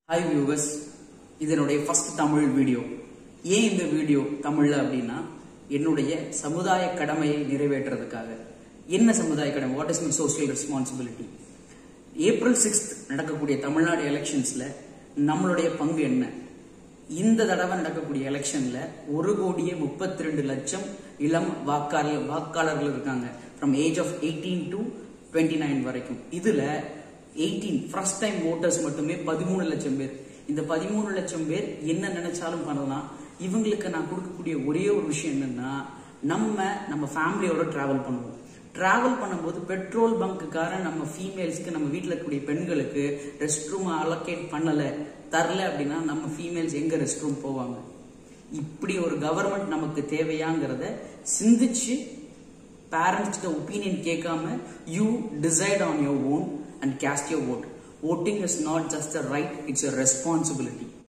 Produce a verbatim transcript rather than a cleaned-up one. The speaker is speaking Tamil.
Hi viewers, இதனுடைய first தமிழ் வீடியோ. ஏன் இந்த வீடியோ தமிழ்ல அப்படின்னா என்னுடைய சமுதாய கடமையை நிறைவேற்றுறதுக்காக. என்ன சமுதாய கடமை? What is my social responsibility? April sixth நடக்கக்கூடிய தமிழ்நாடு எலெக்ஷன்ஸ்ல நம்மளுடைய பங்கு என்ன? இந்த தடவை நடக்கக்கூடிய எலெக்ஷன்ல ஒரு கோடியே முப்பத்தி ரெண்டு லட்சம் இளம் வாக்காளர் வாக்காளர்கள் இருக்காங்க. From age of eighteen to twenty-nine வரைக்கும். இதுல eighteen first time voters மட்டுமே பதிமூணு லட்சம் பேர். இந்த பதிமூணு லட்சம் பேர் என்ன நினைச்சாலும் பண்ணலாம். இவங்களுக்கு நான் கொடுக்கக்கூடிய ஒரே ஒரு விஷயம் என்னன்னா, நம்ம நம்ம ஃபேமிலியோட டிராவல் பண்ணுவோம். டிராவல் பண்ணும்போது பெட்ரோல் பங்குக்காரன் நம்ம ஃபீமேல்ஸ்க்கு, நம்ம வீட்டில் இருக்கக்கூடிய பெண்களுக்கு ரெஸ்ட் ரூம் அலோகேட் பண்ணல தரல அப்படின்னா நம்ம ஃபீமேல்ஸ் எங்க ரெஸ்ட் ரூம் போவாங்க? இப்படி ஒரு கவர்மெண்ட் நமக்கு தேவையாங்கிறத சிந்திச்சு பேரண்ட்ஸ்ட ஒப்பீனியன் கேட்காம you decide on your own and cast your vote. Voting is not just a right, it's a responsibility.